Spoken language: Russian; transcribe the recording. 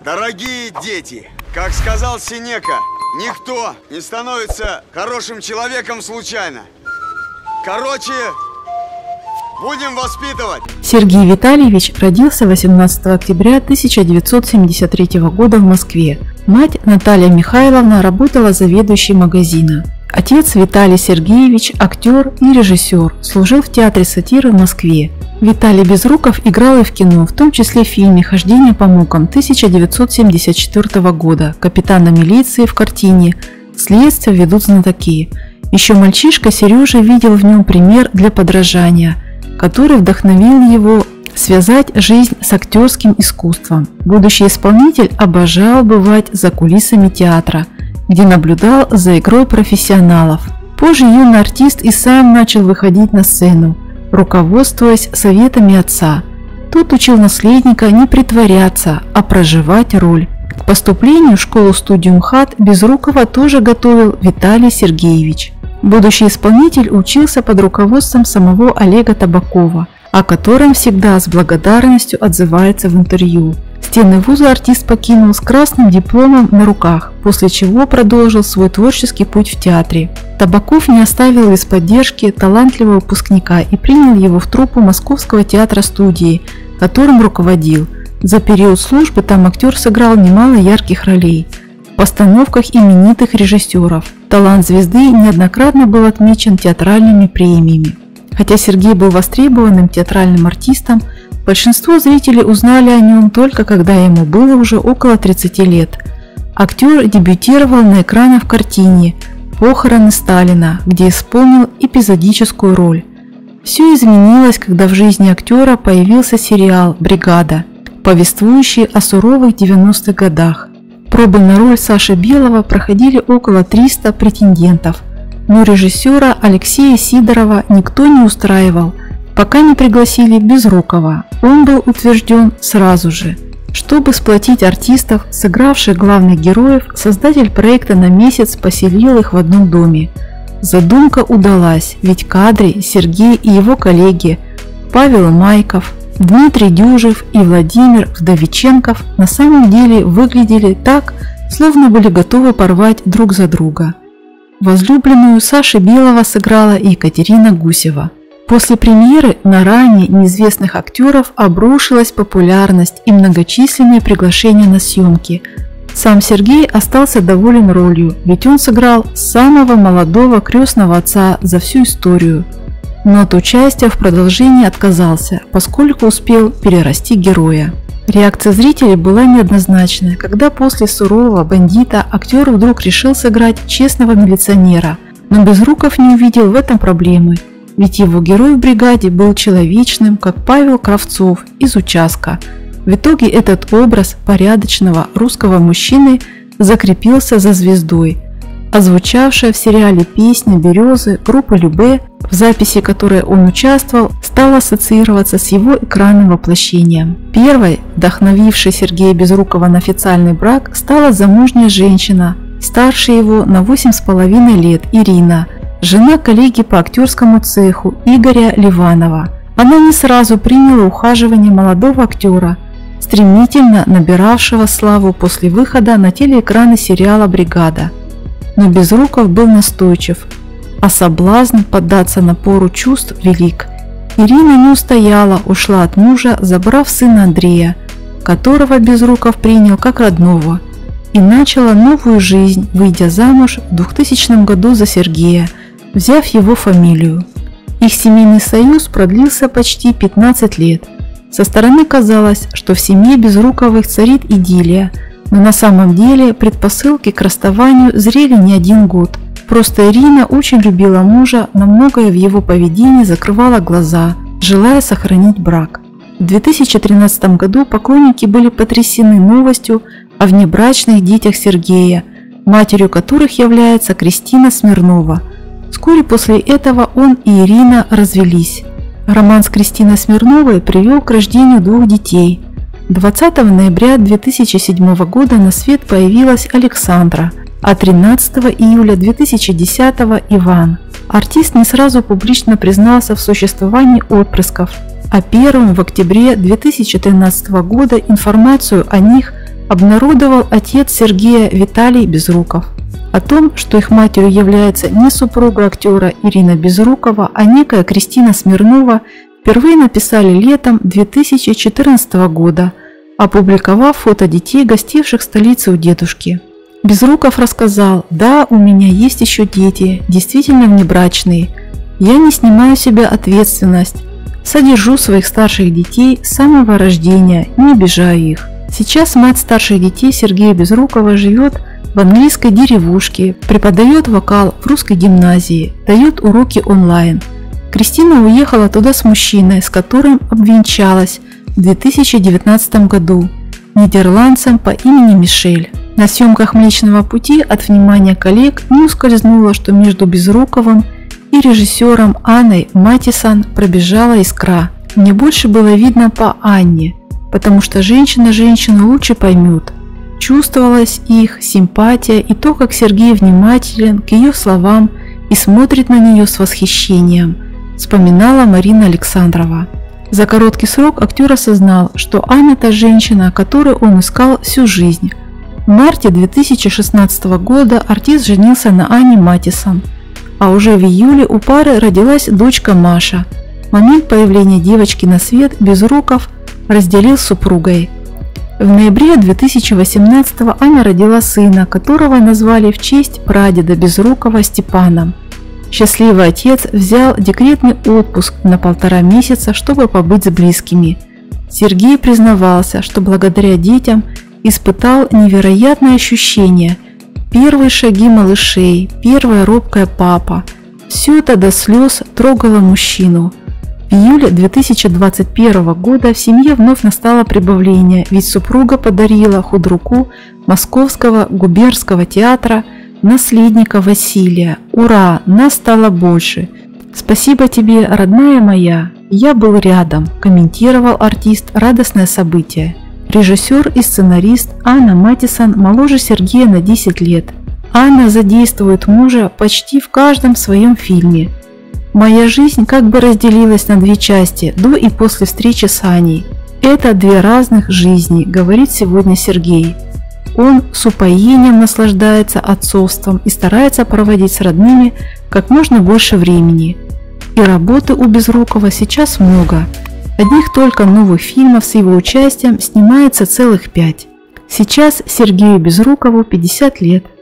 Дорогие дети, как сказал Сенека, никто не становится хорошим человеком случайно. Короче, будем воспитывать. Сергей Витальевич родился 18 октября 1973 года в Москве. Мать Наталья Михайловна работала заведующей магазина. Отец Виталий Сергеевич – актер и режиссер, служил в театре сатиры в Москве. Виталий Безруков играл и в кино, в том числе в фильме «Хождение по мукам» 1974 года, капитана милиции в картине «Следствие ведут знатоки». Еще мальчишка Сережа видел в нем пример для подражания, который вдохновил его связать жизнь с актерским искусством. Будущий исполнитель обожал бывать за кулисами театра, где наблюдал за игрой профессионалов. Позже юный артист и сам начал выходить на сцену, руководствуясь советами отца. Тот учил наследника не притворяться, а проживать роль. К поступлению в школу-студию МХАТ Безрукова тоже готовил Виталий Сергеевич. Будущий исполнитель учился под руководством самого Олега Табакова, о котором всегда с благодарностью отзывается в интервью. Стены вуза артист покинул с красным дипломом на руках, после чего продолжил свой творческий путь в театре. Табаков не оставил без поддержки талантливого выпускника и принял его в труппу Московского театра-студии, которым руководил. За период службы там актер сыграл немало ярких ролей в постановках именитых режиссеров. Талант звезды неоднократно был отмечен театральными премиями. Хотя Сергей был востребованным театральным артистом, большинство зрителей узнали о нем только когда ему было уже около 30 лет. Актер дебютировал на экранах в картине «Похороны Сталина», где исполнил эпизодическую роль. Все изменилось, когда в жизни актера появился сериал «Бригада», повествующий о суровых 90-х годах. Пробы на роль Саши Белого проходили около 300 претендентов, но режиссера Алексея Сидорова никто не устраивал, пока не пригласили Безрукова. Он был утвержден сразу же. Чтобы сплотить артистов, сыгравших главных героев, создатель проекта на месяц поселил их в одном доме. Задумка удалась, ведь в кадре Сергей и его коллеги Павел Майков, Дмитрий Дюжев и Владимир Вдовиченков на самом деле выглядели так, словно были готовы порвать друг за друга. Возлюбленную Саши Белого сыграла Екатерина Гусева. После премьеры на ранее неизвестных актеров обрушилась популярность и многочисленные приглашения на съемки. Сам Сергей остался доволен ролью, ведь он сыграл самого молодого крестного отца за всю историю. Но от участия в продолжении отказался, поскольку успел перерасти героя. Реакция зрителей была неоднозначная, когда после сурового бандита актер вдруг решил сыграть честного милиционера, но Безруков не увидел в этом проблемы, ведь его герой в «Бригаде» был человечным, как Павел Кравцов из «Участка». В итоге этот образ порядочного русского мужчины закрепился за звездой. Озвучавшая в сериале песня «Березы» группы Любэ, в записи которой он участвовал, стала ассоциироваться с его экранным воплощением. Первой, вдохновившей Сергея Безрукова на официальный брак, стала замужняя женщина, старше его на 8,5 лет, Ирина, жена коллеги по актерскому цеху Игоря Ливанова. Она не сразу приняла ухаживание молодого актера, стремительно набиравшего славу после выхода на телеэкраны сериала «Бригада». Но Безруков был настойчив, а соблазн поддаться напору чувств велик. Ирина не устояла, ушла от мужа, забрав сына Андрея, которого Безруков принял как родного, и начала новую жизнь, выйдя замуж в 2000 году за Сергея, взяв его фамилию. Их семейный союз продлился почти 15 лет. Со стороны казалось, что в семье Безруковых царит идиллия, но на самом деле предпосылки к расставанию зрели не один год. Просто Ирина очень любила мужа, на многое в его поведении закрывала глаза, желая сохранить брак. В 2013 году поклонники были потрясены новостью о внебрачных детях Сергея, матерью которых является Кристина Смирнова. Вскоре после этого он и Ирина развелись. Роман с Кристиной Смирновой привел к рождению 2 детей. 20 ноября 2007 года на свет появилась Александра, а 13 июля 2010 Иван. Артист не сразу публично признался в существовании отпрысков, а первым в октябре 2013 года информацию о них обнародовал отец Сергея Виталий Безруков. О том, что их матерью является не супруга актера Ирина Безрукова, а некая Кристина Смирнова, впервые написали летом 2014 года, опубликовав фото детей, гостивших в столице у дедушки. Безруков рассказал: «Да, у меня есть еще дети, действительно внебрачные. Я не снимаю с себя ответственность. Содержу своих старших детей с самого рождения, не обижаю их». Сейчас мать старших детей Сергея Безрукова живет в английской деревушке, преподает вокал в русской гимназии, дает уроки онлайн. Кристина уехала туда с мужчиной, с которым обвенчалась в 2019 году, нидерландцем по имени Мишель. На съемках «Млечного пути» от внимания коллег не ускользнуло, что между Безруковым и режиссером Анной Матисон пробежала искра. Мне больше было видно по Анне, потому что женщина женщину лучше поймет. Чувствовалась их симпатия и то, как Сергей внимателен к ее словам и смотрит на нее с восхищением, вспоминала Марина Александрова. За короткий срок актер осознал, что Анна – та женщина, которую он искал всю жизнь. В марте 2016 года артист женился на Анне Матисон, а уже в июле у пары родилась дочка Маша. В момент появления девочки на свет Безруков разделил с супругой. В ноябре 2018 Аня родила сына, которого назвали в честь прадеда Безрукова Степаном. Счастливый отец взял декретный отпуск на 1,5 месяца, чтобы побыть с близкими. Сергей признавался, что благодаря детям испытал невероятное ощущение. Первые шаги малышей, первая робкая папа. Все это до слез трогало мужчину. В июле 2021 года в семье вновь настало прибавление, ведь супруга подарила худруку Московского губернского театра наследника Василия. Ура, нас стало больше. Спасибо тебе, родная моя. Я был рядом, комментировал артист радостное событие. Режиссер и сценарист Анна Матисон моложе Сергея на 10 лет. Анна задействует мужа почти в каждом своем фильме. Моя жизнь как бы разделилась на 2 части, до и после встречи с Аней. Это 2 разных жизни, говорит сегодня Сергей. Он с упоением наслаждается отцовством и старается проводить с родными как можно больше времени. И работы у Безрукова сейчас много. Одних только новых фильмов с его участием снимается целых 5. Сейчас Сергею Безрукову 50 лет.